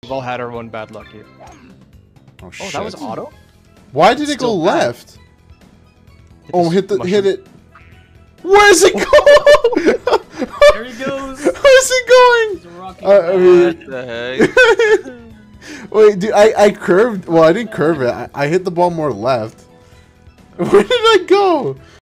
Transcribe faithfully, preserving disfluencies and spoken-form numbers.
We've all had our one bad luck here. Oh, Oh, shit. that was auto? Why did it go Still bad. left? Hit Oh, this hit the mushroom. hit it. Where's it going? There he goes. Where's it going? He's rocking. Uh, I mean- What the heck? Wait, dude, I I curved. Well, I didn't curve it. I, I hit the ball more left. Where did I go?